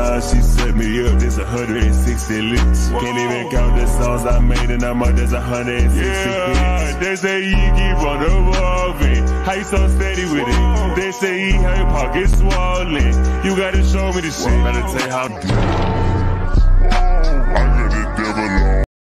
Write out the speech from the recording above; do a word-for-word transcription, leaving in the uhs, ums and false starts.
Uh, she set me up, there's a hundred and sixty licks. Can't even count the songs I made, and I'm up, there's a hundred and sixty yeah, hits. They say he keep on evolving, how you so steady with it? They say he had pockets swollen, you gotta show me the shit. Better tell you how deep.